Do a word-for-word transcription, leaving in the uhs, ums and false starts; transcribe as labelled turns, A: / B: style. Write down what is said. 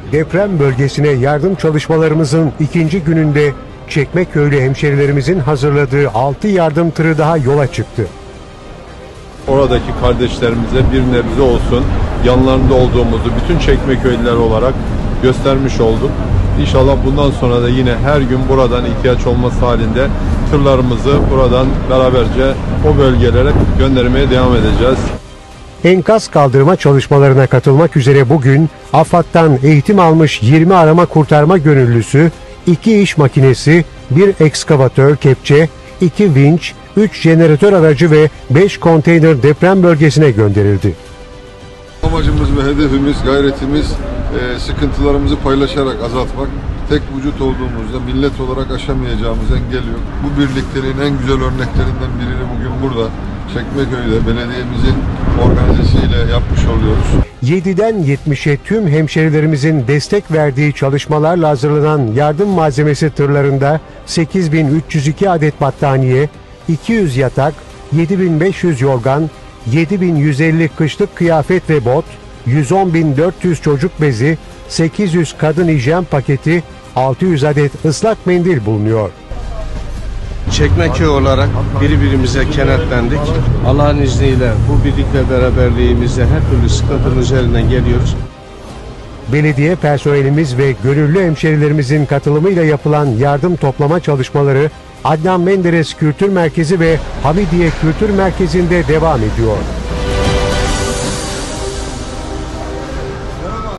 A: Deprem bölgesine yardım çalışmalarımızın ikinci gününde Çekmeköylü hemşerilerimizin hazırladığı altı yardım tırı daha yola çıktı.
B: Oradaki kardeşlerimize bir nebze olsun yanlarında olduğumuzu bütün Çekmeköylüler olarak göstermiş olduk. İnşallah bundan sonra da yine her gün buradan ihtiyaç olması halinde tırlarımızı buradan beraberce o bölgelere göndermeye devam edeceğiz.
A: Enkaz kaldırma çalışmalarına katılmak üzere bugün AFAD'dan eğitim almış yirmi arama kurtarma gönüllüsü, iki iş makinesi, bir ekskavatör kepçe, iki vinç, üç jeneratör aracı ve beş konteyner deprem bölgesine gönderildi.
C: Amacımız ve hedefimiz, gayretimiz e, sıkıntılarımızı paylaşarak azaltmak. Tek vücut olduğumuzda millet olarak aşamayacağımız engel yok. Bu birlikteliğin en güzel örneklerinden birini bugün burada Çekmeköy'de belediyemizin organizesiyle yapmış oluyoruz.
A: yediden yetmişe tüm hemşerilerimizin destek verdiği çalışmalarla hazırlanan yardım malzemesi tırlarında sekiz bin üç yüz iki adet battaniye, iki yüz yatak, yedi bin beş yüz yorgan, yedi bin yüz elli kışlık kıyafet ve bot, yüz on bin dört yüz çocuk bezi, sekiz yüz kadın hijyen paketi, altı yüz adet ıslak mendil bulunuyor.
D: Çekmeköy olarak birbirimize kenetlendik. Allah'ın izniyle bu birlik ve beraberliğimizle her türlü sıkıntının üzerinden geliyoruz.
A: Belediye personelimiz ve gönüllü hemşerilerimizin katılımıyla yapılan yardım toplama çalışmaları Adnan Menderes Kültür Merkezi ve Hamidiye Kültür Merkezi'nde devam ediyor.